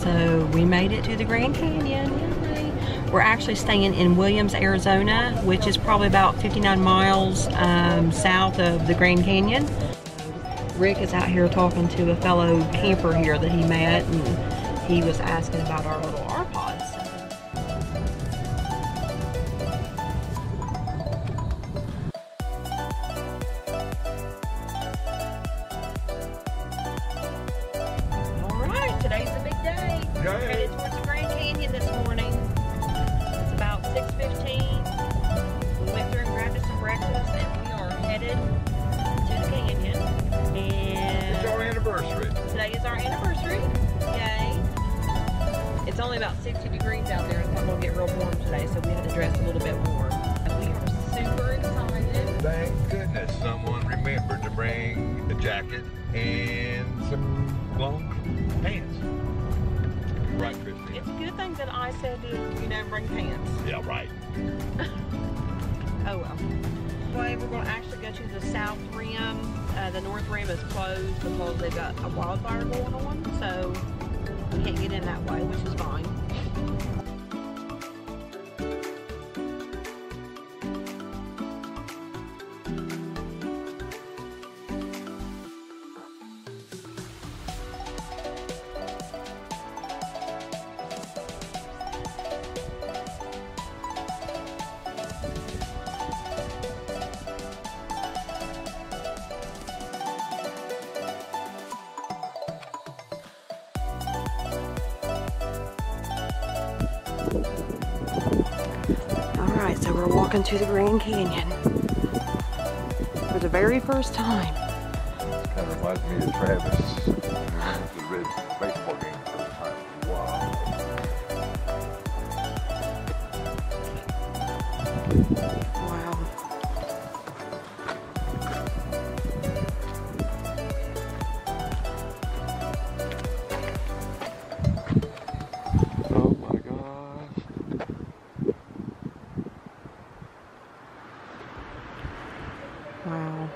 So we made it to the Grand Canyon. Yay. We're actually staying in Williams, Arizona, which is probably about 59 miles south of the Grand Canyon. Rick is out here talking to a fellow camper here that he met, and he was asking about our little R-Pods. Today's the big day. We're headed towards the Grand Canyon this morning. It's about 6:15. We went through and grabbed us some breakfast, and we are headed to the canyon. And it's our anniversary. Today is our anniversary. Yay. It's only about 60 degrees out there. It's not going to get real warm today, so we had to dress a little bit warm. And we are super excited. Thank goodness someone remembered to bring a jacket and some long pants. Right, Christine? It's a good thing that I said to, bring pants. Yeah, right. Oh well. Anyway, we're going to actually go to the south rim. The north rim is closed because they've got a wildfire going on, so we can't get in that way, which is fine. Alright, so we're walking to the Grand Canyon for the very first time. Kind of reminds me of Travis. The red baseball game the first time. Wow. Wow. Oh my gosh. Wow.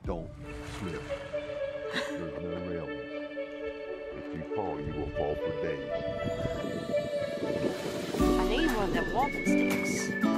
Don't slip. There's no railings. If you fall, you will fall for days. I need one of them walking sticks.